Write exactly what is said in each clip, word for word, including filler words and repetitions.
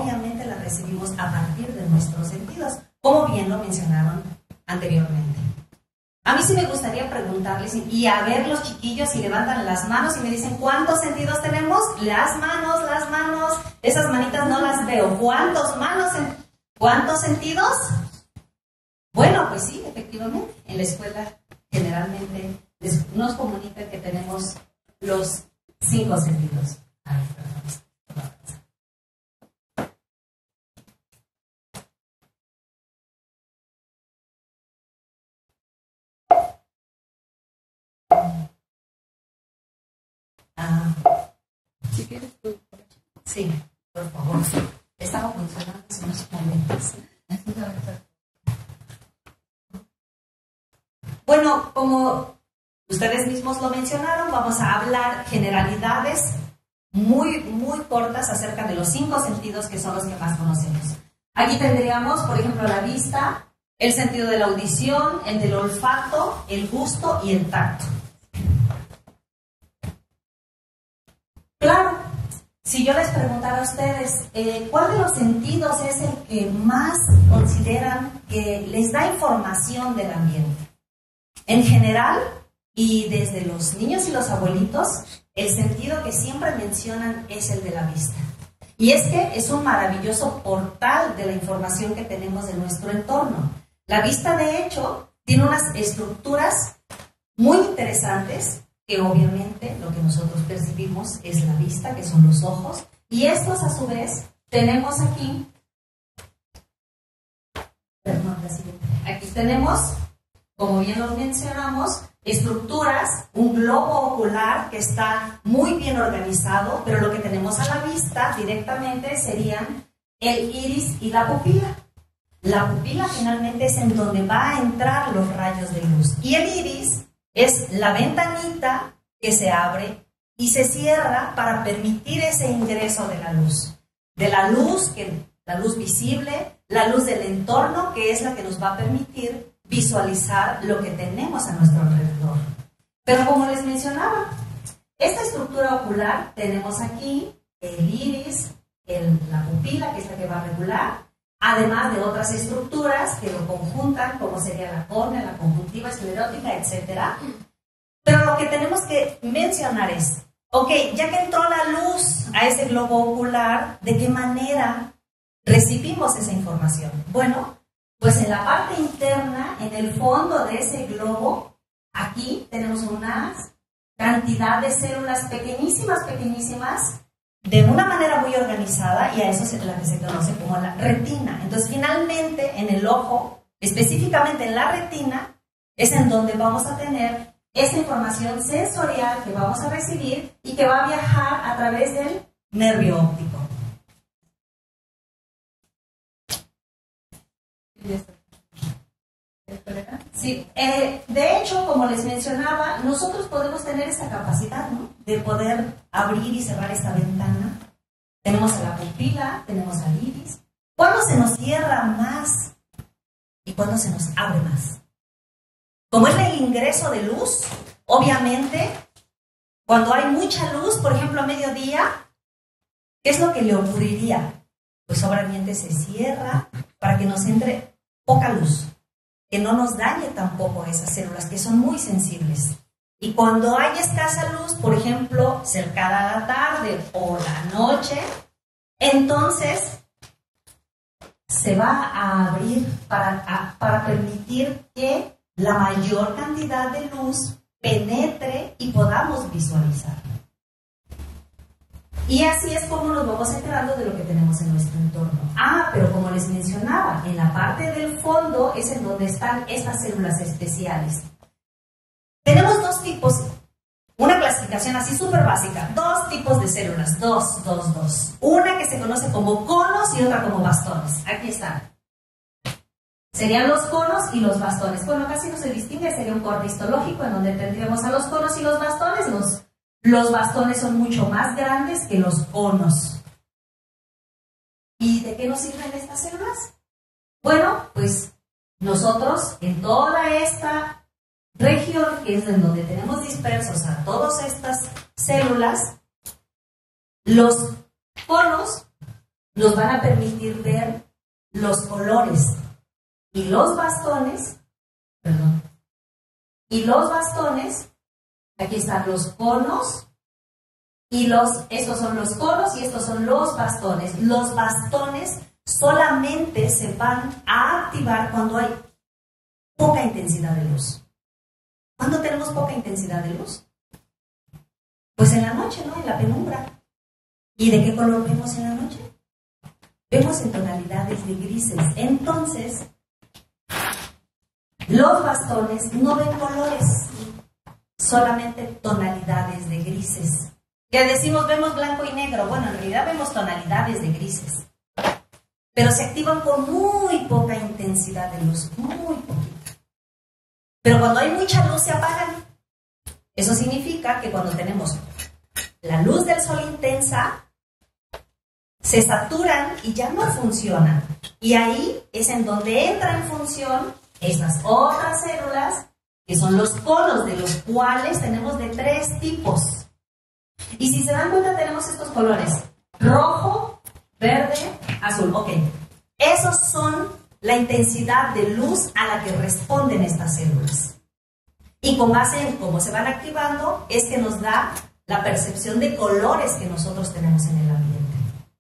obviamente las recibimos a partir de nuestros sentidos, como bien lo mencionaron anteriormente. A mí sí me gustaría preguntarles, y a ver los chiquillos si levantan las manos y me dicen ¿cuántos sentidos tenemos? Las manos, las manos, esas manitas no las veo. ¿Cuántos manos? ¿Cuántos sentidos? Bueno, pues sí, efectivamente, en la escuela generalmente nos comunican que tenemos los cinco sentidos. Ay, perdón. Ah. Si quieres tú. Sí, por favor. Estaba funcionando hace unos momentos. Bueno, como ustedes mismos lo mencionaron, vamos a hablar generalidades muy, muy cortas acerca de los cinco sentidos que son los que más conocemos. Aquí tendríamos, por ejemplo, la vista, el sentido de la audición, el del olfato, el gusto y el tacto. Claro, si yo les preguntara a ustedes, eh, ¿cuál de los sentidos es el que más consideran que les da información del ambiente? En general, y desde los niños y los abuelitos, el sentido que siempre mencionan es el de la vista. Y es que es un maravilloso portal de la información que tenemos de nuestro entorno. La vista, de hecho, tiene unas estructuras muy interesantes, que obviamente lo que nosotros percibimos es la vista, que son los ojos, y estos a su vez tenemos aquí, perdón, la siguiente. Aquí tenemos, como bien lo mencionamos, estructuras, un globo ocular que está muy bien organizado, pero lo que tenemos a la vista directamente serían el iris y la pupila. La pupila finalmente es en donde va a entrar los rayos de luz, y el iris es la ventanita que se abre y se cierra para permitir ese ingreso de la luz. De la luz, que, la luz visible, la luz del entorno, que es la que nos va a permitir visualizar lo que tenemos a nuestro alrededor. Pero como les mencionaba, esta estructura ocular tenemos aquí el iris, el, la pupila, que es la que va a regular, además de otras estructuras que lo conjuntan, como sería la córnea, la conjuntiva esclerótica, etcétera. Pero lo que tenemos que mencionar es, ok, ya que entró la luz a ese globo ocular, ¿de qué manera recibimos esa información? Bueno, pues en la parte interna, en el fondo de ese globo, aquí tenemos una cantidad de células pequeñísimas, pequeñísimas, de una manera muy organizada, y a eso es la que se conoce como la retina. Entonces, finalmente, en el ojo, específicamente en la retina, es en donde vamos a tener esa información sensorial que vamos a recibir y que va a viajar a través del nervio óptico. Sí, eh, de hecho, como les mencionaba, nosotros podemos tener esta capacidad, ¿no?, de poder abrir y cerrar esta ventana. Tenemos a la pupila, tenemos al iris. ¿Cuándo se nos cierra más y cuándo se nos abre más? Como es el ingreso de luz, obviamente, cuando hay mucha luz, por ejemplo a mediodía, ¿qué es lo que le ocurriría? Pues obviamente se cierra para que nos entre poca luz, que no nos dañe tampoco esas células que son muy sensibles. Y cuando hay escasa luz, por ejemplo, cercada a la tarde o la noche, entonces se va a abrir para, a, para permitir que la mayor cantidad de luz penetre y podamos visualizar. Y así es como nos vamos enterando de lo que tenemos en nuestro entorno. Ah, pero como les mencionaba, en la parte del fondo es en donde están estas células especiales. Tenemos dos tipos, una clasificación así súper básica, dos tipos de células, dos, dos, dos. Una que se conoce como conos y otra como bastones. Aquí están. Serían los conos y los bastones. Bueno, casi no se distingue, sería un corte histológico en donde tendríamos a los conos y los bastones. Los, los bastones son mucho más grandes que los conos. ¿Y de qué nos sirven estas células? Bueno, pues nosotros en toda esta región, que es en donde tenemos dispersos a todas estas células, los conos nos van a permitir ver los colores y los bastones, perdón, y los bastones, aquí están los conos, y los, estos son los conos y estos son los bastones. Los bastones solamente se van a activar cuando hay poca intensidad de luz. ¿Cuándo tenemos poca intensidad de luz? Pues en la noche, ¿no? En la penumbra. ¿Y de qué color vemos en la noche? Vemos en tonalidades de grises. Entonces, los bastones no ven colores, solamente tonalidades de grises. Que decimos vemos blanco y negro. Bueno, en realidad vemos tonalidades de grises. Pero se activan con muy poca intensidad de luz, muy poquita. Pero cuando hay mucha luz se apagan. Eso significa que cuando tenemos la luz del sol intensa, se saturan y ya no funcionan. Y ahí es en donde entra en función estas otras células, que son los conos, de los cuales tenemos de tres tipos. Y si se dan cuenta, tenemos estos colores: rojo, verde, azul. Ok, esos son la intensidad de luz a la que responden estas células. Y con base en cómo se van activando, es que nos da la percepción de colores que nosotros tenemos en el ambiente.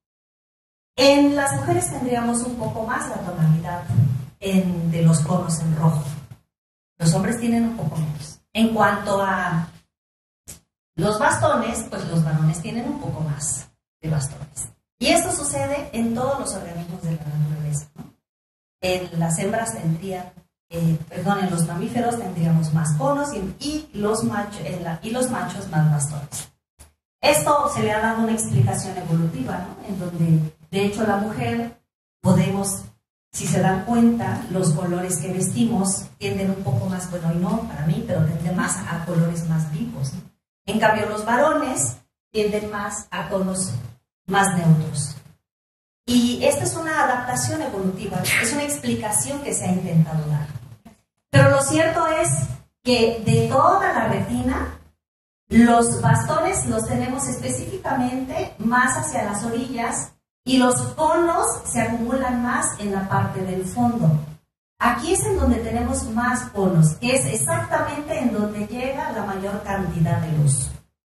En las mujeres tendríamos un poco más la tonalidad en, de los conos en rojo. Los hombres tienen un poco menos. En cuanto a los bastones, pues los varones tienen un poco más de bastones. Y esto sucede en todos los organismos de la naturaleza, ¿no? En las hembras tendrían, eh, perdón, en los mamíferos tendríamos más conos y, y, los macho, en la, y los machos más bastones. Esto se le ha dado una explicación evolutiva, ¿no? En donde, de hecho, la mujer podemos, si se dan cuenta, los colores que vestimos tienden un poco más, bueno, y no para mí, pero tienden más a colores más vivos, ¿no? En cambio, los varones tienden más a tonos más neutros. Y esta es una adaptación evolutiva, es una explicación que se ha intentado dar. Pero lo cierto es que de toda la retina, los bastones los tenemos específicamente más hacia las orillas y los conos se acumulan más en la parte del fondo. Aquí es en donde tenemos más conos, que es exactamente en donde llega la mayor cantidad de luz.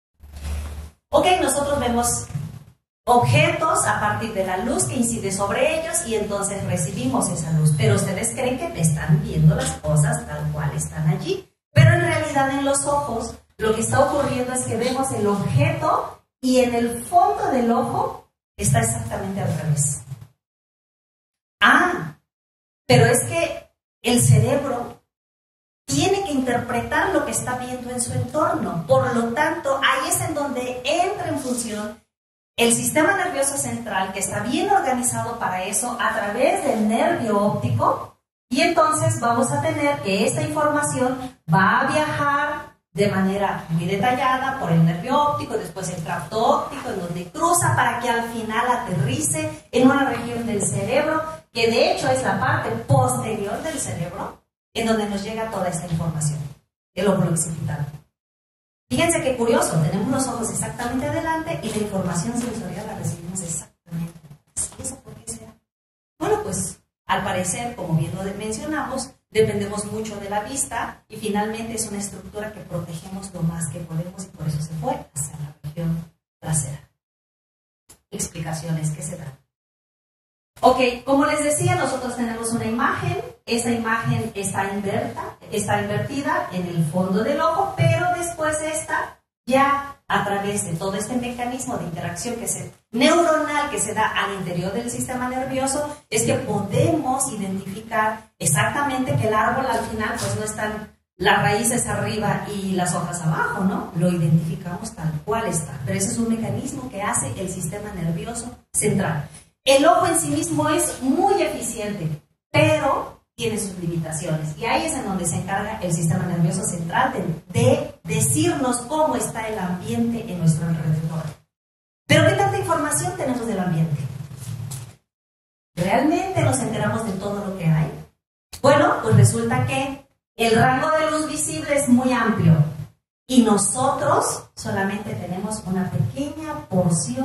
Ok, nosotros vemos objetos a partir de la luz que incide sobre ellos y entonces recibimos esa luz. Pero ustedes creen que están viendo las cosas tal cual están allí. Pero en realidad en los ojos lo que está ocurriendo es que vemos el objeto y en el fondo del ojo está exactamente al revés. Ah, pero es que el cerebro tiene que interpretar lo que está viendo en su entorno. Por lo tanto, ahí es en donde entra en función el sistema nervioso central, que está bien organizado para eso a través del nervio óptico. Y entonces vamos a tener que esta información va a viajar de manera muy detallada por el nervio óptico, después el tracto óptico, en donde cruza para que al final aterrice en una región del cerebro, que de hecho es la parte posterior del cerebro, en donde nos llega toda esta información, el óvulo occipital. Fíjense qué curioso, tenemos los ojos exactamente adelante y la información sensorial la recibimos exactamente atrás. ¿Y eso por qué será? Bueno, pues al parecer, como bien lo mencionamos, dependemos mucho de la vista y finalmente es una estructura que protegemos lo más que podemos y por eso se fue hacia la región trasera. Explicaciones que se dan. Ok, como les decía, nosotros tenemos una imagen. Esa imagen está invertida, está invertida en el fondo del ojo, pero después esta, ya a través de todo este mecanismo de interacción que se, neuronal que se da al interior del sistema nervioso, es que podemos identificar exactamente que el árbol al final pues no están las raíces arriba y las hojas abajo, ¿no? Lo identificamos tal cual está, pero ese es un mecanismo que hace el sistema nervioso central. El ojo en sí mismo es muy eficiente, pero tiene sus limitaciones. Y ahí es en donde se encarga el sistema nervioso central de, de decirnos cómo está el ambiente en nuestro alrededor. Pero ¿qué tanta información tenemos del ambiente? ¿Realmente nos enteramos de todo lo que hay? Bueno, pues resulta que el rango de luz visible es muy amplio y nosotros solamente tenemos una pequeña porción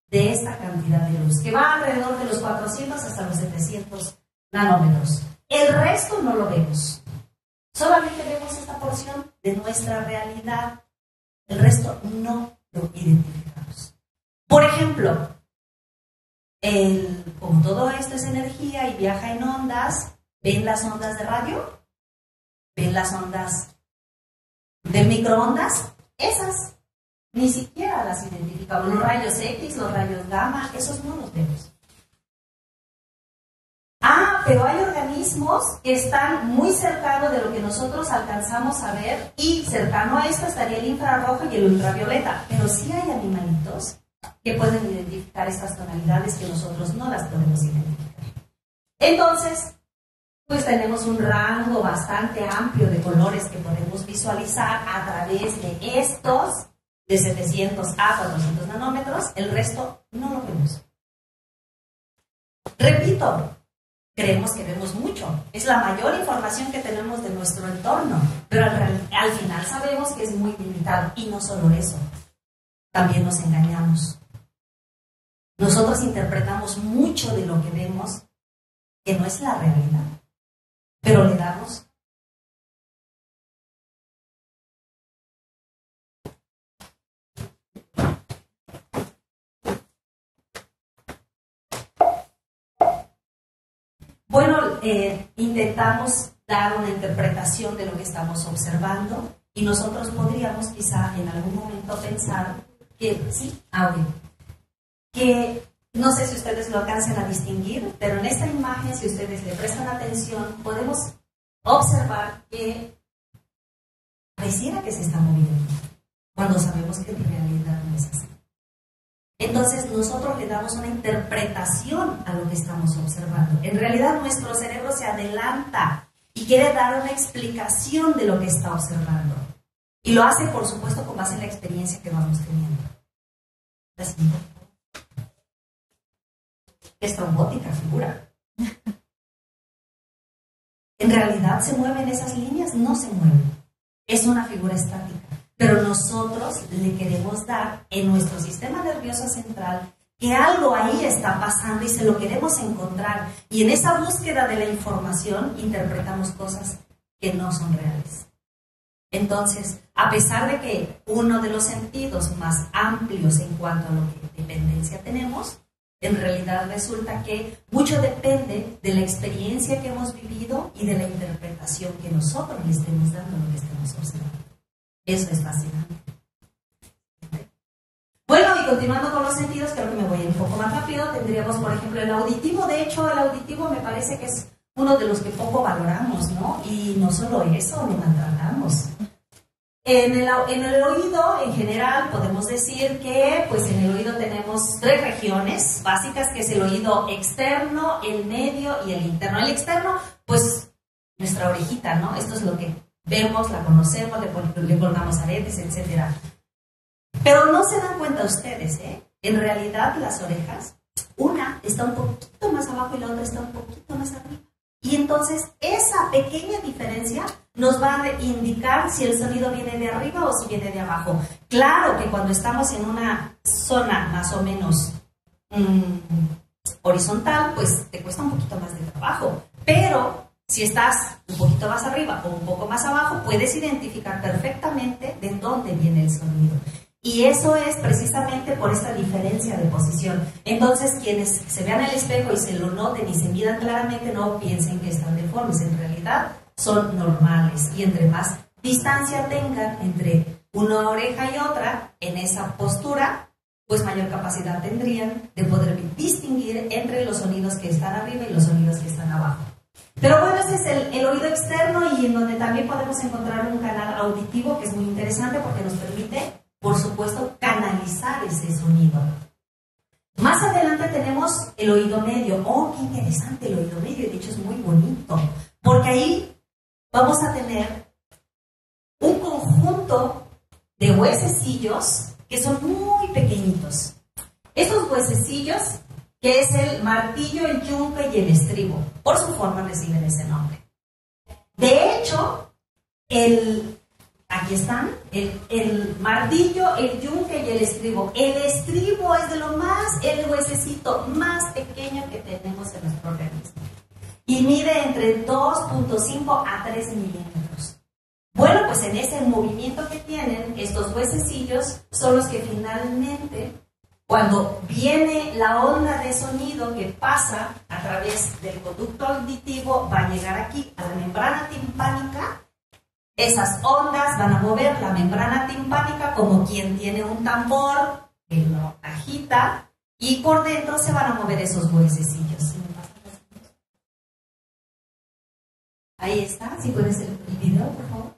de esta cantidad de luz, que va alrededor de los cuatrocientos hasta los setecientos nanómetros. El resto no lo vemos. Solamente vemos esta porción de nuestra realidad. El resto no lo identificamos. Por ejemplo, el, como todo esto es energía y viaja en ondas, ¿ven las ondas de radio? ¿Ven las ondas de microondas? Esas ni siquiera las identificamos. Los rayos X, los rayos gamma, esos no los vemos. Ah, pero hay organismos que están muy cercanos de lo que nosotros alcanzamos a ver, y cercano a esto estaría el infrarrojo y el ultravioleta. Pero sí hay animalitos que pueden identificar estas tonalidades que nosotros no las podemos identificar. Entonces, pues tenemos un rango bastante amplio de colores que podemos visualizar a través de estos, de setecientos a cuatrocientos nanómetros. El resto no lo vemos. Repito, creemos que vemos mucho. Es la mayor información que tenemos de nuestro entorno, pero al, al final sabemos que es muy limitado. Y no solo eso, también nos engañamos. Nosotros interpretamos mucho de lo que vemos que no es la realidad, pero le damos bueno, eh, intentamos dar una interpretación de lo que estamos observando, y nosotros podríamos quizá en algún momento pensar que sí, audio, que no sé si ustedes lo alcancen a distinguir, pero en esta imagen, si ustedes le prestan atención, podemos observar que pareciera que se está moviendo, cuando sabemos que en realidad no es así. Entonces nosotros le damos una interpretación a lo que estamos observando. En realidad nuestro cerebro se adelanta y quiere dar una explicación de lo que está observando. Y lo hace, por supuesto, con base en la experiencia que vamos teniendo. La siguiente. Es trombótica figura. En realidad, ¿se mueven esas líneas? No se mueven. Es una figura estática. Pero nosotros le queremos dar en nuestro sistema nervioso central que algo ahí está pasando y se lo queremos encontrar. Y en esa búsqueda de la información interpretamos cosas que no son reales. Entonces, a pesar de que uno de los sentidos más amplios en cuanto a lo que dependencia tenemos, en realidad resulta que mucho depende de la experiencia que hemos vivido y de la interpretación que nosotros le estemos dando a lo que estemos observando. Eso es fascinante. Bueno, y continuando con los sentidos, creo que me voy a ir un poco más rápido. Tendríamos, por ejemplo, el auditivo. De hecho, el auditivo me parece que es uno de los que poco valoramos, ¿no? Y no solo eso, lo maltratamos. En el, en el oído, en general, podemos decir que pues en el oído tenemos tres regiones básicas, que es el oído externo, el medio y el interno. El externo, pues nuestra orejita, ¿no? Esto es lo que vemos, la conocemos, le, le colgamos aretes, etcétera. Pero no se dan cuenta ustedes, ¿eh? En realidad, las orejas, una está un poquito más abajo y la otra está un poquito más arriba. Y entonces, esa pequeña diferencia nos va a indicar si el sonido viene de arriba o si viene de abajo. Claro que cuando estamos en una zona más o menos mmm, horizontal, pues te cuesta un poquito más de trabajo. Pero si estás un poquito más arriba o un poco más abajo, puedes identificar perfectamente de dónde viene el sonido. Y eso es precisamente por esta diferencia de posición. Entonces, quienes se vean el espejo y se lo noten y se miran claramente, no piensen que están deformes. En realidad, son normales. Y entre más distancia tengan entre una oreja y otra, en esa postura, pues mayor capacidad tendrían de poder distinguir entre los sonidos que están arriba y los sonidos que están abajo. Pero bueno, ese es el, el oído externo, y en donde también podemos encontrar un canal auditivo que es muy interesante porque nos permite, por supuesto, canalizar ese sonido. Más adelante tenemos el oído medio. ¡Oh, qué interesante el oído medio! De hecho, es muy bonito, porque ahí vamos a tener un conjunto de huesecillos que son muy pequeñitos. Estos huesecillos, que es el martillo, el yunque y el estribo, por su forma reciben ese nombre. De hecho, el... aquí están, el, el martillo, el yunque y el estribo. El estribo es de lo más, el huesecito más pequeño que tenemos en nuestro organismo. Y mide entre dos punto cinco a tres milímetros. Bueno, pues en ese movimiento que tienen, estos huesecillos son los que finalmente, cuando viene la onda de sonido que pasa a través del conducto auditivo, va a llegar aquí a la membrana timpánica. Esas ondas van a mover la membrana timpánica como quien tiene un tambor que lo agita, y por dentro se van a mover esos huesecillos. Ahí está, si puede ser el video, por favor.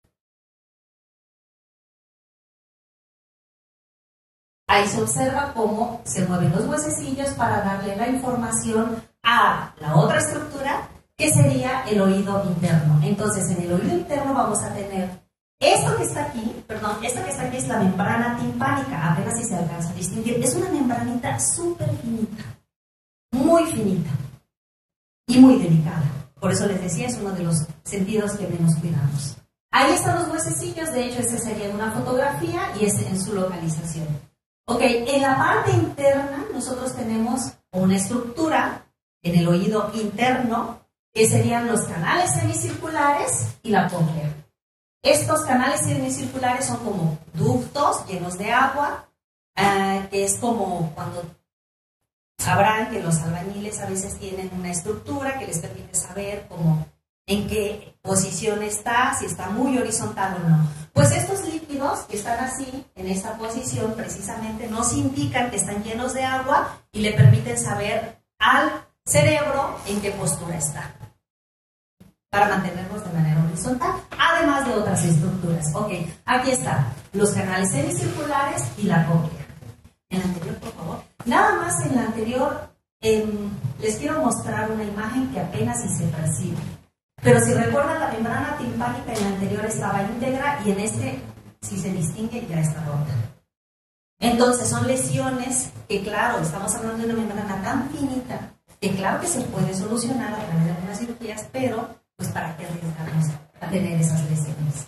Ahí se observa cómo se mueven los huesecillos para darle la información a la otra estructura, que sería el oído interno. Entonces, en el oído interno vamos a tener esto que está aquí, perdón, esto que está aquí es la membrana timpánica, apenas si se alcanza a distinguir. Es una membranita súper finita, muy finita y muy delicada. Por eso les decía, es uno de los sentidos que menos cuidamos. Ahí están los huesecillos, de hecho, esta sería una fotografía y es en su localización. Ok, en la parte interna nosotros tenemos una estructura en el oído interno, que serían los canales semicirculares y la cóclea. Estos canales semicirculares son como ductos llenos de agua, uh, que es como cuando sabrán que los albañiles a veces tienen una estructura que les permite saber cómo, en qué posición está, si está muy horizontal o no. Pues estos líquidos que están así, en esta posición, precisamente nos indican que están llenos de agua y le permiten saber al cerebro en qué postura está, para mantenernos de manera horizontal, además de otras estructuras. Ok, aquí están los canales semicirculares y la cóclea. En la anterior, por favor. Nada más en la anterior, eh, les quiero mostrar una imagen que apenas si se percibe. Pero si recuerdan, la membrana timpánica en la anterior estaba íntegra y en este, si se distingue, ya está rota. Entonces son lesiones que, claro, estamos hablando de una membrana tan finita que claro que se puede solucionar a través de algunas cirugías, pero pues para qué arriesgarnos a tener esas lesiones.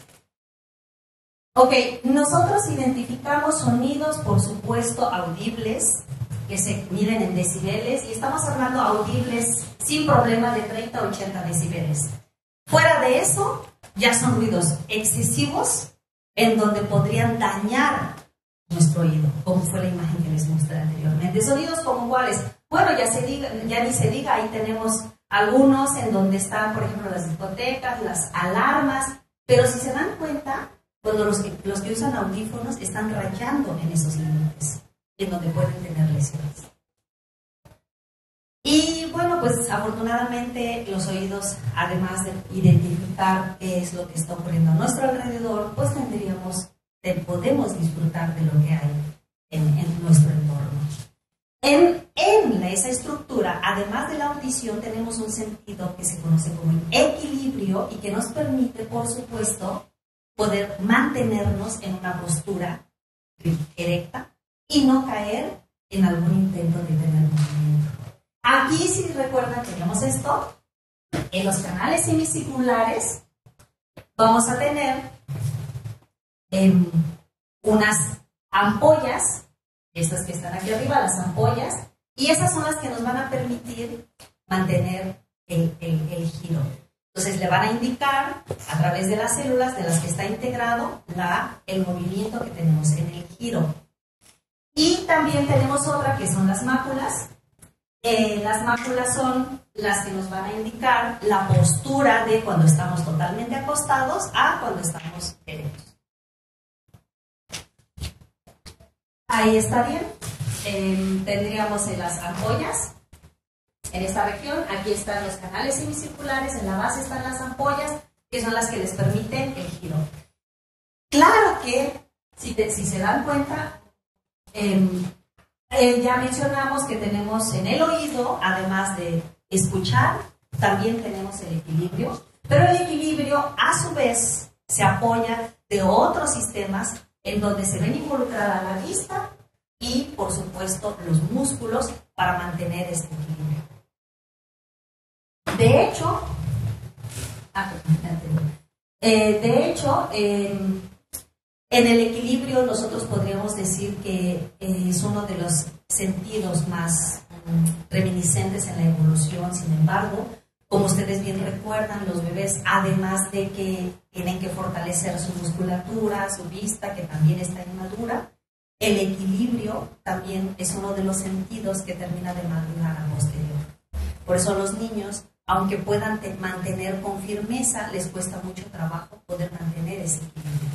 Ok, nosotros identificamos sonidos, por supuesto, audibles, que se miden en decibeles, y estamos hablando audibles sin problema de treinta a ochenta decibeles. Fuera de eso, ya son ruidos excesivos en donde podrían dañar nuestro oído, como fue la imagen que les mostré anteriormente. Sonidos como cuáles, bueno, ya, se diga, ya ni se diga, ahí tenemos algunos en donde están, por ejemplo, las discotecas, las alarmas, pero si se dan cuenta, cuando los que, los que usan audífonos están rayando en esos límites, en donde pueden tener lesiones. Y bueno, pues afortunadamente los oídos, además de identificar qué es lo que está ocurriendo a nuestro alrededor, pues tendríamos, podemos disfrutar de lo que hay en, en nuestro entorno. En, en esa estructura, además de la audición, tenemos un sentido que se conoce como equilibrio y que nos permite, por supuesto, poder mantenernos en una postura erecta y no caer en algún intento de tener movimiento. Aquí, si recuerdan, tenemos esto. En los canales semicirculares vamos a tener eh, unas ampollas, estas que están aquí arriba, las ampollas, y esas son las que nos van a permitir mantener el, el, el giro. Entonces le van a indicar a través de las células de las que está integrado la, el movimiento que tenemos en el giro. Y también tenemos otra que son las máculas. Eh, las máculas son las que nos van a indicar la postura de cuando estamos totalmente acostados a cuando estamos erectos. Ahí está bien. Eh, tendríamos en las ampollas. En esta región, aquí están los canales semicirculares, en la base están las ampollas, que son las que les permiten el giro. Claro que, si, te, si se dan cuenta, eh, eh, ya mencionamos que tenemos en el oído, además de escuchar, también tenemos el equilibrio, pero el equilibrio, a su vez, se apoya de otros sistemas en donde se ven involucrada la vista y, por supuesto, los músculos para mantener este equilibrio. De hecho, ah, Eh, de hecho, eh, en el equilibrio nosotros podríamos decir que eh, es uno de los sentidos más um, reminiscentes en la evolución. Sin embargo, como ustedes bien recuerdan, los bebés, además de que tienen que fortalecer su musculatura, su vista, que también está inmadura, el equilibrio también es uno de los sentidos que termina de madurar a posterior. Por eso los niños, aunque puedan te- mantener con firmeza, les cuesta mucho trabajo poder mantener ese equilibrio.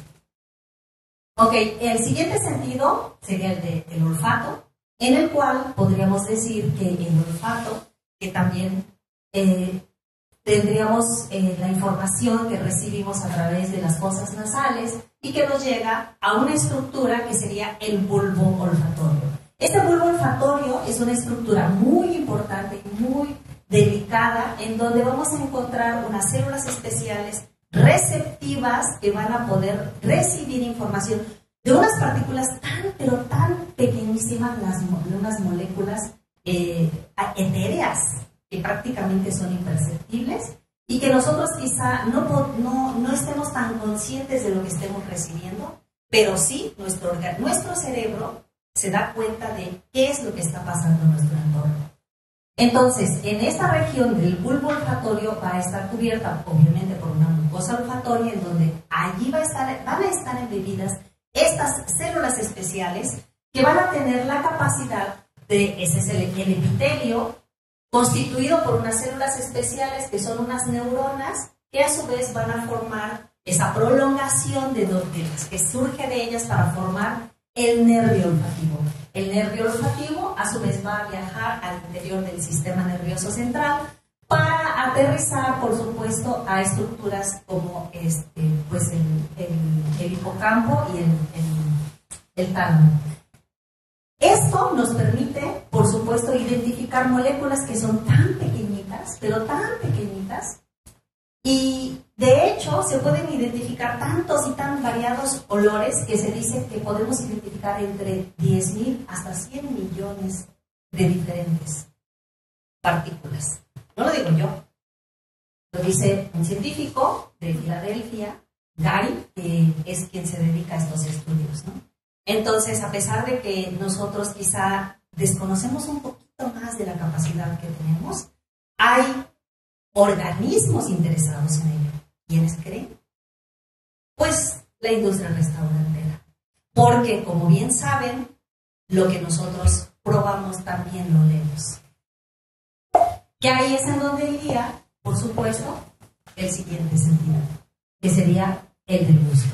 Ok, el siguiente sentido sería el de el olfato, en el cual podríamos decir que el olfato, que también eh, tendríamos eh, la información que recibimos a través de las fosas nasales y que nos llega a una estructura que sería el bulbo olfatorio. Este bulbo olfatorio es una estructura muy importante y muy delicada, en donde vamos a encontrar unas células especiales receptivas que van a poder recibir información de unas partículas tan, pero tan pequeñísimas, las, unas moléculas eh, etéreas, que prácticamente son imperceptibles y que nosotros quizá no, no, no estemos tan conscientes de lo que estemos recibiendo, pero sí nuestro, nuestro cerebro se da cuenta de qué es lo que está pasando en nuestro entorno. Entonces, en esta región del bulbo olfatorio va a estar cubierta, obviamente, por una mucosa olfatoria, en donde allí va a estar, van a estar embebidas estas células especiales que van a tener la capacidad de, ese es el, el epitelio, constituido por unas células especiales que son unas neuronas que a su vez van a formar esa prolongación de, do, de las que surge de ellas para formar el nervio olfativo. El nervio olfativo a su vez va a viajar al interior del sistema nervioso central para aterrizar, por supuesto, a estructuras como este, pues el, el, el hipocampo y el, el, el tálamo. Esto nos permite, por supuesto, identificar moléculas que son tan pequeñitas, pero tan pequeñitas, y de hecho se pueden identificar tantos y tan variados olores que se dice que podemos identificar entre diez mil hasta cien millones de diferentes partículas. No lo digo yo, lo dice un científico de Filadelfia, Gary, que es quien se dedica a estos estudios, ¿no? Entonces, a pesar de que nosotros quizá desconocemos un poquito más de la capacidad que tenemos, hay organismos interesados en ello. ¿Quiénes creen? Pues la industria restaurantera. Porque, como bien saben, lo que nosotros probamos también lo leemos. Que ahí es en donde iría, por supuesto, el siguiente sentido, que sería el del gusto.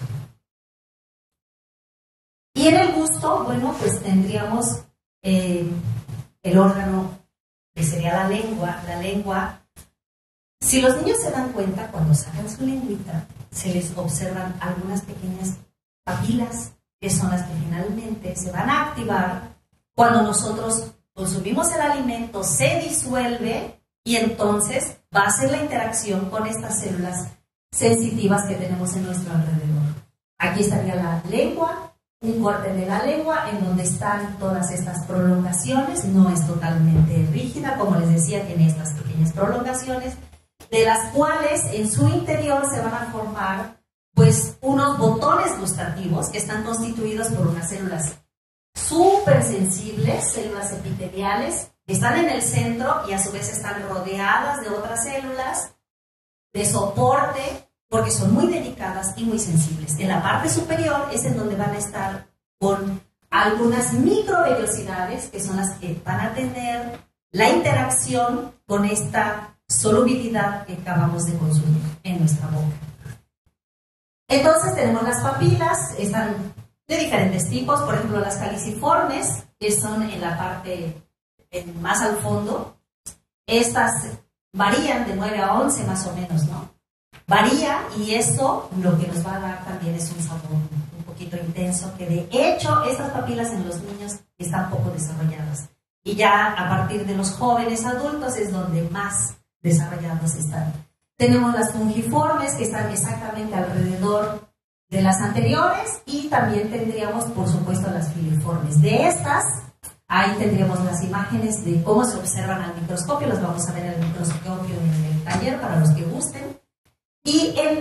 Y en el gusto, bueno, pues tendríamos eh, el órgano que sería la lengua. La lengua, si los niños se dan cuenta, cuando sacan su lengüita, se les observan algunas pequeñas papilas, que son las que finalmente se van a activar cuando nosotros consumimos el alimento, se disuelve y entonces va a hacer la interacción con estas células sensitivas que tenemos en nuestro alrededor. Aquí estaría la lengua, un corte de la lengua en donde están todas estas prolongaciones. No es totalmente rígida, como les decía, tiene estas pequeñas prolongaciones, de las cuales en su interior se van a formar pues unos botones gustativos que están constituidos por unas células súper sensibles, células epiteliales, que están en el centro y a su vez están rodeadas de otras células de soporte, porque son muy delicadas y muy sensibles. En la parte superior es en donde van a estar con algunas microvellosidades, que son las que van a tener la interacción con esta solubilidad que acabamos de consumir en nuestra boca. Entonces tenemos las papilas, están de diferentes tipos, por ejemplo las caliciformes, que son en la parte en, más al fondo. Estas varían de nueve a once más o menos, ¿no? Varía, y esto lo que nos va a dar también es un sabor un poquito intenso, que de hecho estas papilas en los niños están poco desarrolladas. Y ya a partir de los jóvenes adultos es donde más desarrollados están. Tenemos las fungiformes, que están exactamente alrededor de las anteriores, y también tendríamos, por supuesto, las filiformes. De estas, ahí tendríamos las imágenes de cómo se observan al microscopio. Las vamos a ver en el microscopio en el taller para los que gusten. Y en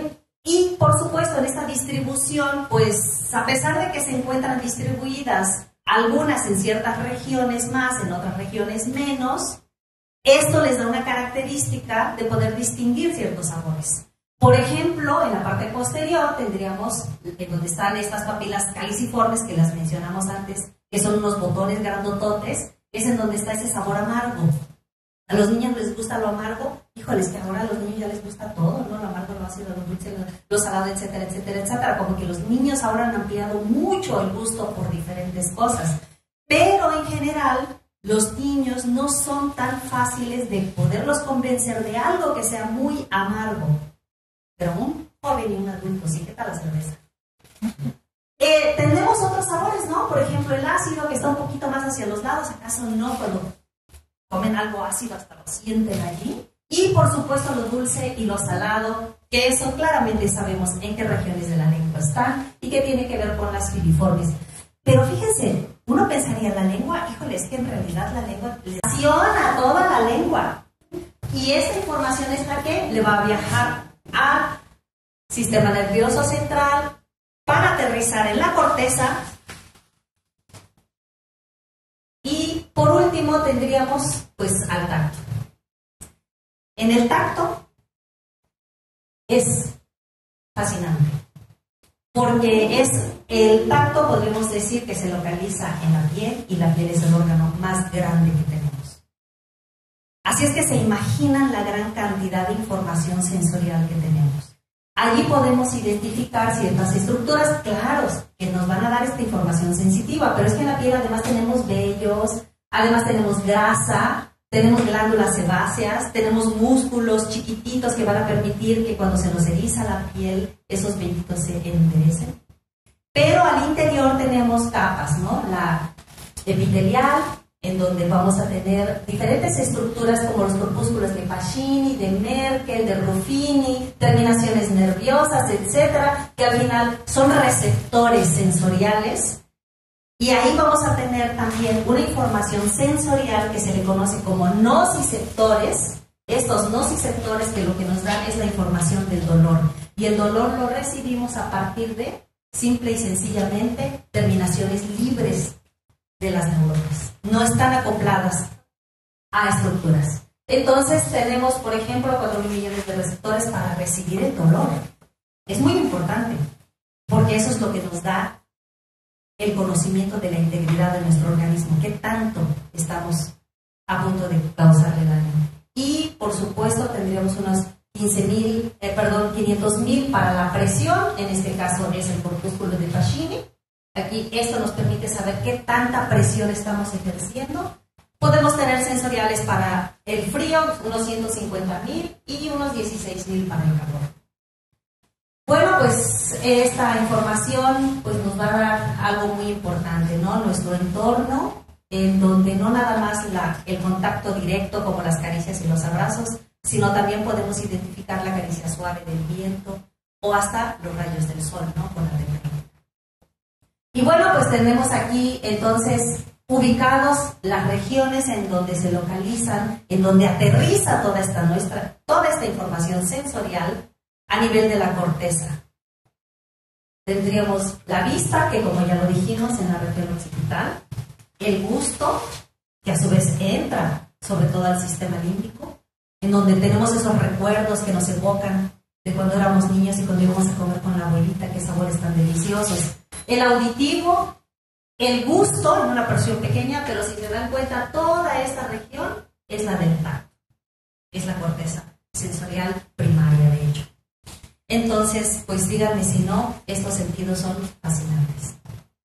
Y por supuesto en esta distribución, pues a pesar de que se encuentran distribuidas algunas en ciertas regiones más, en otras regiones menos, esto les da una característica de poder distinguir ciertos sabores. Por ejemplo, en la parte posterior tendríamos, en donde están estas papilas caliciformes que las mencionamos antes, que son unos botones grandototes, es en donde está ese sabor amargo. A los niños les gusta lo amargo, híjoles, que ahora a los niños ya les gusta todo, ¿no? Lo amargo, lo ácido, lo dulce, lo, lo salado, etcétera, etcétera, etcétera. Como que los niños ahora han ampliado mucho el gusto por diferentes cosas. Pero en general, los niños no son tan fáciles de poderlos convencer de algo que sea muy amargo. Pero un joven y un adulto, sí, ¿qué tal la cerveza? Eh, tenemos otros sabores, ¿no? Por ejemplo, el ácido que está un poquito más hacia los lados, ¿acaso no? Cuando comen algo ácido hasta lo sienten allí. Y por supuesto lo dulce y lo salado, que eso claramente sabemos en qué regiones de la lengua están y que tiene que ver con las filiformes. Pero fíjense, uno pensaría la lengua, híjole, es que en realidad la lengua le acciona toda la lengua. Y esta información es la que le va a viajar al sistema nervioso central para aterrizar en la corteza. Y por último tendríamos pues al tacto. En el tacto es fascinante, porque es el tacto, podríamos decir que se localiza en la piel, y la piel es el órgano más grande que tenemos. Así es que se imaginan la gran cantidad de información sensorial que tenemos. Allí podemos identificar ciertas estructuras, claros, que nos van a dar esta información sensitiva, pero es que en la piel además tenemos vellos, además tenemos grasa, tenemos glándulas sebáceas, tenemos músculos chiquititos que van a permitir que cuando se nos eriza la piel, esos vellitos se enderecen. Pero al interior tenemos capas, ¿no? La epitelial, en donde vamos a tener diferentes estructuras como los corpúsculos de Pacini, de Merkel, de Ruffini, terminaciones nerviosas, etcétera, que al final son receptores sensoriales. Y ahí vamos a tener también una información sensorial que se le conoce como nociceptores. Estos nociceptores que lo que nos dan es la información del dolor. Y el dolor lo recibimos a partir de, simple y sencillamente, terminaciones libres de las neuronas. No están acopladas a estructuras. Entonces tenemos, por ejemplo, cuatro mil millones de receptores para recibir el dolor. Es muy importante, porque eso es lo que nos da el conocimiento de la integridad de nuestro organismo, qué tanto estamos a punto de causarle daño. Y por supuesto tendríamos unos quince mil, eh, perdón, quinientos mil para la presión, en este caso es el corpúsculo de Pacini. Aquí esto nos permite saber qué tanta presión estamos ejerciendo. Podemos tener sensoriales para el frío, unos ciento cincuenta mil y unos dieciséis mil para el calor. Bueno, pues esta información pues nos va a dar algo muy importante, ¿no? Nuestro entorno, en donde no nada más la, el contacto directo como las caricias y los abrazos, sino también podemos identificar la caricia suave del viento o hasta los rayos del sol, ¿no? Con la temperatura. Y bueno, pues tenemos aquí entonces ubicados las regiones en donde se localizan, en donde aterriza toda esta, nuestra, toda esta información sensorial a nivel de la corteza. Tendríamos la vista, que como ya lo dijimos, en la región occipital, el gusto, que a su vez entra sobre todo al sistema límbico, en donde tenemos esos recuerdos que nos evocan de cuando éramos niños y cuando íbamos a comer con la abuelita, qué sabores tan deliciosos. El auditivo, el gusto, en una porción pequeña, pero si se dan cuenta, toda esta región es la del tacto, es la corteza sensorial primaria, de hecho. Entonces, pues díganme si no, estos sentidos son fascinantes.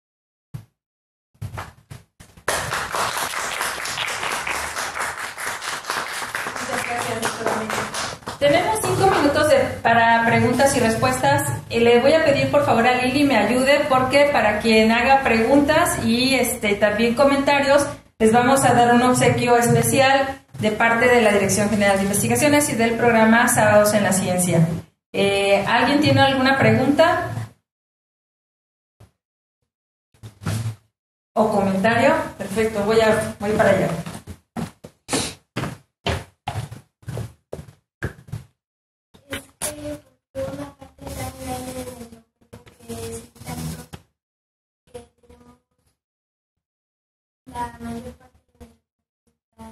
Muchas gracias, doctora Miki. Tenemos cinco minutos de, para preguntas y respuestas. Y le voy a pedir por favor a Lili me ayude, porque para quien haga preguntas y este, también comentarios, les vamos a dar un obsequio especial de parte de la Dirección General de Investigaciones y del programa Sábados en la Ciencia. Eh, ¿Alguien tiene alguna pregunta o comentario? Perfecto, voy, a, voy para allá. Este, una cátedra la mayor parte de la...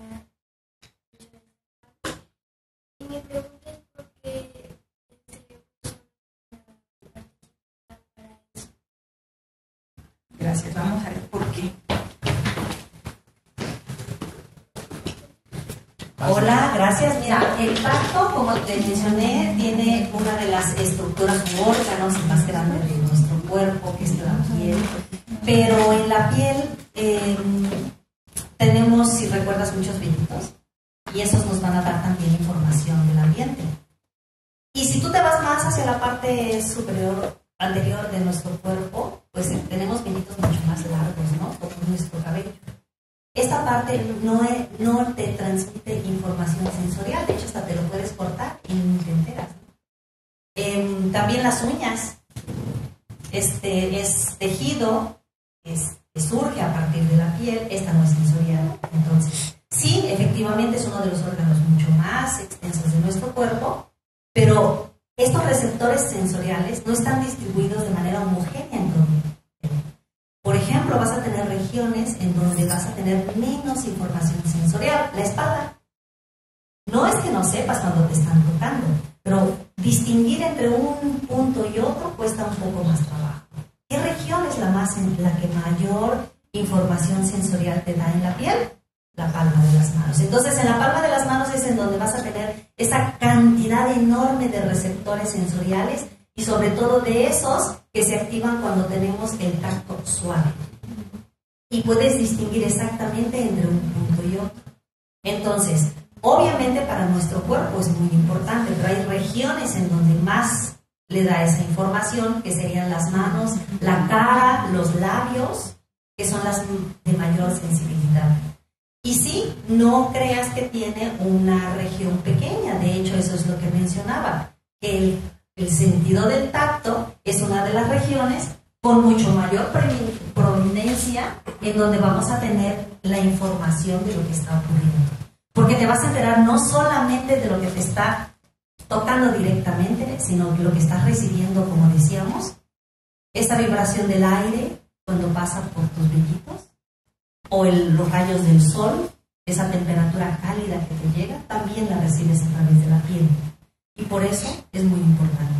Y mi pregunta es por qué el cerebro para eso. Gracias, vamos a ver por qué. Hola, gracias. Mira, el tacto, como te mencioné, tiene una de las estructuras u órganos más grandes de nuestro cuerpo, que es la piel. Pero en la piel eh, tenemos, si recuerdas, muchos vellitos, y esos nos van a dar también información del ambiente. Y si tú te vas más hacia la parte superior, anterior de nuestro cuerpo, pues tenemos vellitos mucho más largos, ¿no? Como nuestro cabello. Esta parte no, es, no te transmite información sensorial, de hecho hasta te lo puedes cortar y ni te enteras, ¿no? Eh, también las uñas, este es tejido, es, surge a partir de la piel, esta no es sensorial. Entonces, sí, efectivamente es uno de los órganos mucho más extensos de nuestro cuerpo, pero estos receptores sensoriales no están distribuidos de manera homogénea en todo el cuerpo. Por ejemplo, vas a tener regiones en donde vas a tener menos información sensorial. La espalda. No es que no sepas cuando te están tocando, pero distinguir entre un punto y otro cuesta un poco más trabajo. ¿Qué región es la, más, la que mayor información sensorial te da en la piel? La palma de las manos. Entonces, en la palma de las manos es en donde vas a tener esa cantidad enorme de receptores sensoriales y sobre todo de esos que se activan cuando tenemos el tacto suave. Y puedes distinguir exactamente entre un punto y otro. Entonces, obviamente para nuestro cuerpo es muy importante, pero hay regiones en donde más le da esa información, que serían las manos, la cara, los labios, que son las de mayor sensibilidad. Y sí, no creas que tiene una región pequeña, de hecho eso es lo que mencionaba, que el El sentido del tacto es una de las regiones con mucho mayor prominencia en donde vamos a tener la información de lo que está ocurriendo. Porque te vas a enterar no solamente de lo que te está tocando directamente, sino de lo que estás recibiendo, como decíamos, esta vibración del aire cuando pasa por tus vellitos, o el, los rayos del sol, esa temperatura cálida que te llega, también la recibes a través de la piel. Y por eso es muy importante.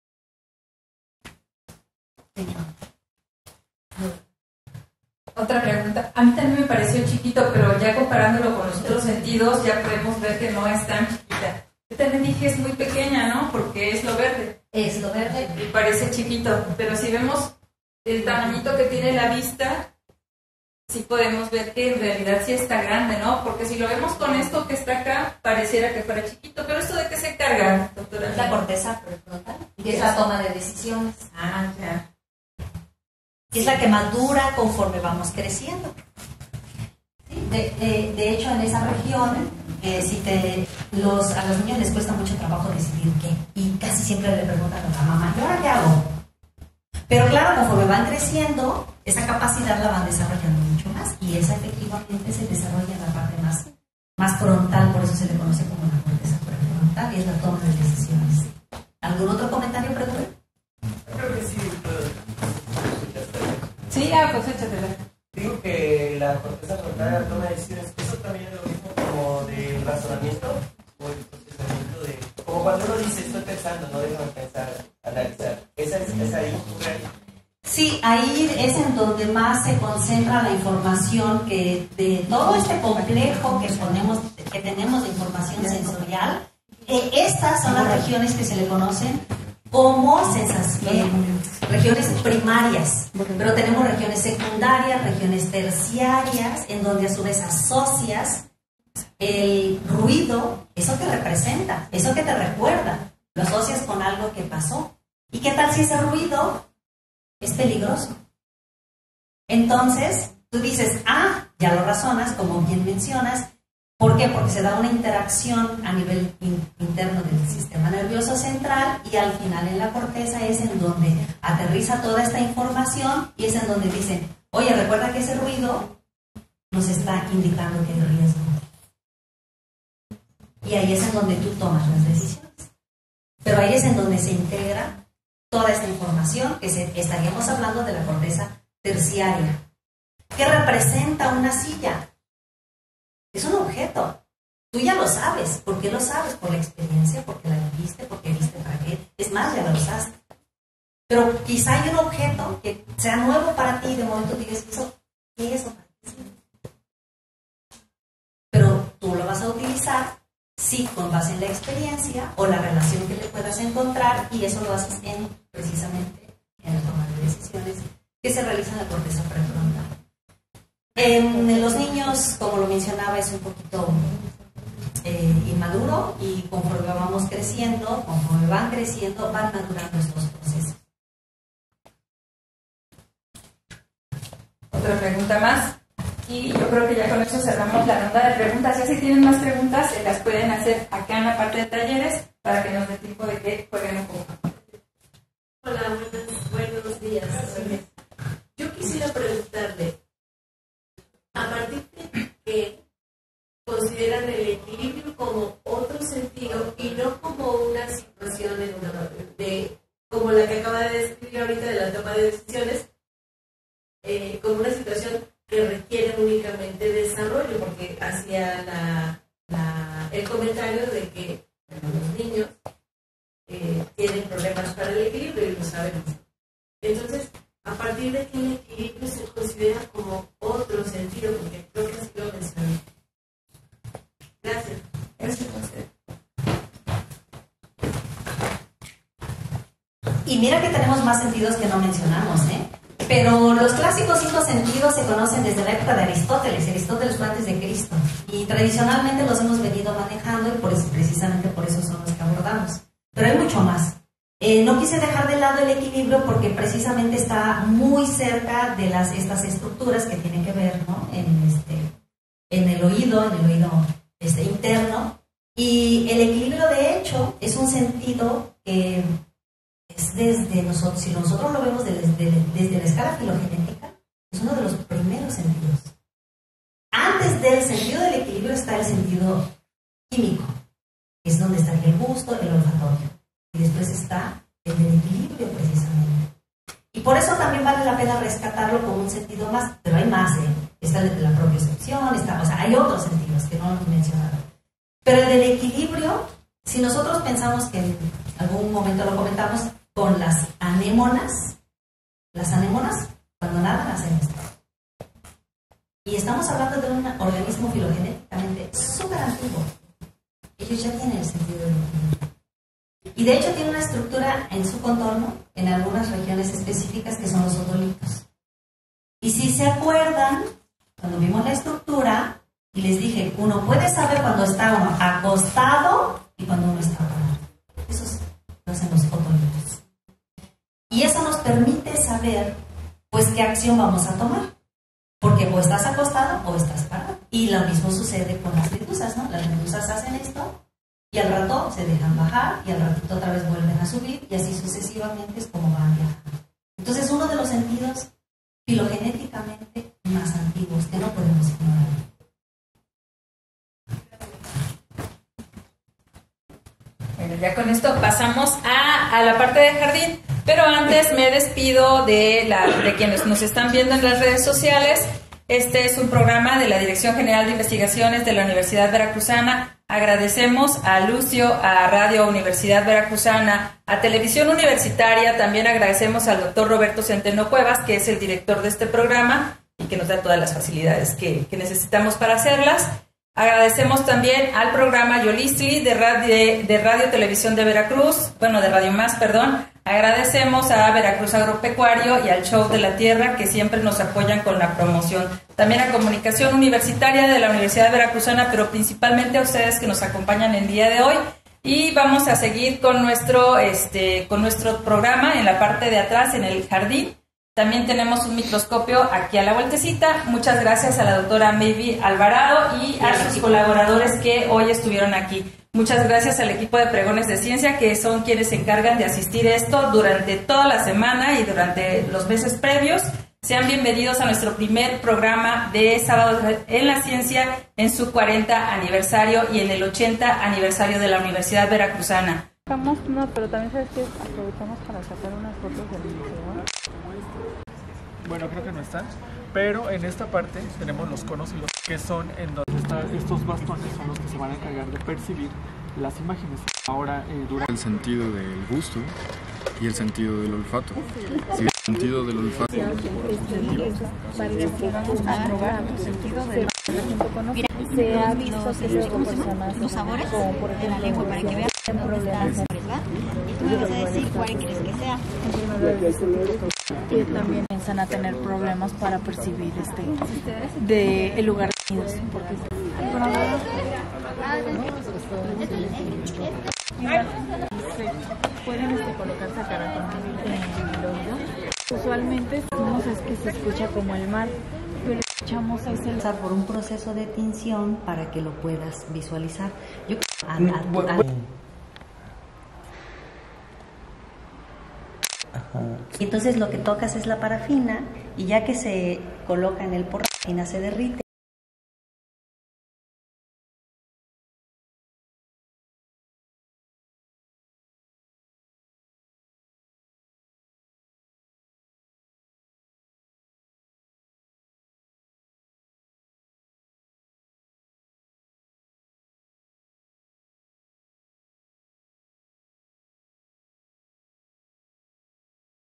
Otra pregunta. A mí también me pareció chiquito, pero ya comparándolo con los otros sentidos, ya podemos ver que no es tan chiquita. Yo también dije es muy pequeña, ¿no? Porque es lo verde. Es lo verde. Y parece chiquito. Pero si vemos el tamañito que tiene la vista, sí podemos ver que en realidad sí está grande, ¿no? Porque si lo vemos con esto que está acá, pareciera que fuera chiquito. ¿Pero esto de qué se carga, doctora? La corteza prefrontal, que es la toma de decisiones. Ah, ya. Que es la que madura conforme vamos creciendo. ¿Sí? De, de, de hecho, en esa región, eh, si te, los, a los niños les cuesta mucho trabajo decidir qué. Y casi siempre le preguntan a la mamá, ¿y ahora qué hago? Pero claro, conforme van creciendo, esa capacidad la van desarrollando mucho más y esa efectivamente se desarrolla en la parte más, más frontal, por eso se le conoce como la corteza prefrontal y es la toma de decisiones. ¿Algún otro comentario, pregunta? Creo que sí. Sí, ah, pues échatela. Digo que la corteza frontal, la toma de decisiones, eso también es lo mismo como del razonamiento o el procesamiento de... Como cuando uno dice, estoy pensando, no dejo de pensar, analizar. Esa es, es ahí, ahí. Sí, ahí es en donde más se concentra la información que de todo este complejo que, ponemos, que tenemos de información sensorial. Eh, estas son las regiones que se le conocen como sensación, regiones primarias, pero tenemos regiones secundarias, regiones terciarias, en donde a su vez asocias el ruido, eso que representa, eso que te recuerda, lo asocias con algo que pasó. ¿Y qué tal si ese ruido es peligroso? Entonces, tú dices, ah, ya lo razonas, como bien mencionas. ¿Por qué? Porque se da una interacción a nivel in, interno del sistema nervioso central y al final en la corteza es en donde aterriza toda esta información y es en donde dicen, oye, recuerda que ese ruido nos está indicando que hay riesgo. Y ahí es en donde tú tomas las decisiones. Pero ahí es en donde se integra toda esta información, que se, estaríamos hablando de la corteza terciaria. ¿Qué representa una silla? Es un objeto. Tú ya lo sabes. ¿Por qué lo sabes? Por la experiencia, porque la viviste, porque viste para qué. Es más, ya lo usaste. Pero quizá hay un objeto que sea nuevo para ti y de momento digas, ¿eso qué es? Pero tú lo vas a utilizar, sí, con base en la experiencia o la relación que le puedas encontrar, y eso lo haces en, precisamente en la toma de decisiones que se realizan en la corteza prefrontal. En los niños, como lo mencionaba, es un poquito eh, inmaduro, y conforme vamos creciendo, conforme van creciendo, van madurando estos procesos. Otra pregunta más. Y yo creo que ya con eso cerramos la ronda de preguntas. Ya si tienen más preguntas, se las pueden hacer acá en la parte de talleres para que nos dé tiempo de que jueguen un poco. Hola, buenos, buenos días. Yo quisiera preguntarle, a partir de que consideran el equilibrio como otro sentido y no como una situación en una, de, como la que acaba de describir ahorita de la toma de decisiones, eh, como una situación que requiere únicamente desarrollo, porque hacía la, la, el comentario de que los niños eh, tienen problemas para el equilibrio y lo sabemos. Entonces, a partir de que el equilibrio se considera como otro sentido, porque creo que así lo mencioné. Gracias. Gracias. Y mira que tenemos más sentidos que no mencionamos, ¿eh? Pero los clásicos cinco sentidos se conocen desde la época de Aristóteles. Aristóteles fue antes de Cristo. Y tradicionalmente los hemos venido manejando, y por eso, precisamente por eso son los que abordamos. Pero hay mucho más. Eh, no quise dejar de lado el equilibrio porque precisamente está muy cerca de las, estas estructuras que tienen que ver, ¿no? en, este, en el oído, en el oído este, interno. Y el equilibrio, de hecho, es un sentido que es desde nosotros, si nosotros lo vemos desde, desde, desde la escala filogenética, es uno de los primeros sentidos. Antes del sentido del equilibrio está el sentido químico, que es donde está el gusto, el olfatorio. Y después está el del equilibrio, precisamente. Y por eso también vale la pena rescatarlo como un sentido más, pero hay más, ¿eh? Está el de la propiocepción, está, o sea, hay otros sentidos que no hemos mencionado. Pero el del equilibrio, si nosotros pensamos que en algún momento lo comentamos, con las anémonas, las anémonas cuando nadan hacen esto. Y estamos hablando de un organismo filogenéticamente súper antiguo. Ellos ya tienen el sentido del equilibrio. Y de hecho tiene una estructura en su contorno, en algunas regiones específicas, que son los otolitos. Y si se acuerdan, cuando vimos la estructura, y les dije, uno puede saber cuando está uno acostado y cuando uno está parado. Esos lo hacen los otolitos. Y eso nos permite saber, pues, qué acción vamos a tomar. Porque o estás acostado o estás parado. Y lo mismo sucede con las medusas, ¿no? Las medusas hacen esto y al rato se dejan bajar y al ratito otra vez vuelven a subir, y así sucesivamente es como van viajando. Entonces, uno de los sentidos filogenéticamente más antiguos que no podemos ignorar. Bueno, ya con esto pasamos a, a la parte de jardín, pero antes me despido de, la, de quienes nos están viendo en las redes sociales. Este es un programa de la Dirección General de Investigaciones de la Universidad Veracruzana. Agradecemos a Lucio, a Radio Universidad Veracruzana, a Televisión Universitaria. También agradecemos al doctor Roberto Centeno Cuevas, que es el director de este programa y que nos da todas las facilidades que, que necesitamos para hacerlas. Agradecemos también al programa Yolistli de Radio, de, de Radio Televisión de Veracruz, bueno, de Radio Más, perdón. Agradecemos a Veracruz Agropecuario y al Show de la Tierra, que siempre nos apoyan con la promoción. También a Comunicación Universitaria de la Universidad Veracruzana, pero principalmente a ustedes que nos acompañan el día de hoy. Y vamos a seguir con nuestro, este, con nuestro programa en la parte de atrás, en el jardín. También tenemos un microscopio aquí a la vueltecita. Muchas gracias a la doctora Maybe Alvarado y a sus colaboradores que hoy estuvieron aquí. Muchas gracias al equipo de Pregones de Ciencia, que son quienes se encargan de asistir a esto durante toda la semana y durante los meses previos. Sean bienvenidos a nuestro primer programa de Sábado en la Ciencia en su cuarenta aniversario y en el ochenta aniversario de la Universidad Veracruzana. No, pero también sabes que aprovechamos para sacar unas fotos del museo. Bueno, creo que no están. Pero en esta parte tenemos los conos y los que son en donde está, estos bastones son los que se van a encargar de percibir las imágenes. Ahora eh, dura el sentido del gusto y el sentido del olfato. Si el sentido del olfato Mira, se ha visto que luego personas los sabores como por ejemplo, de la lengua para que vean dónde estás, ¿verdad? Y tú me vas a decir cuál quieres que sea. Y también comienzan a tener problemas para percibir este de el lugar de nidos, porque pueden este, colocarse acá en el oído. Usualmente no es que se escucha como el mar, pero escuchamos ese pasar por un proceso de tinción para que lo puedas visualizar. Yo a, a, a, entonces lo que tocas es la parafina y ya que se coloca en el porro, la parafina se derrite.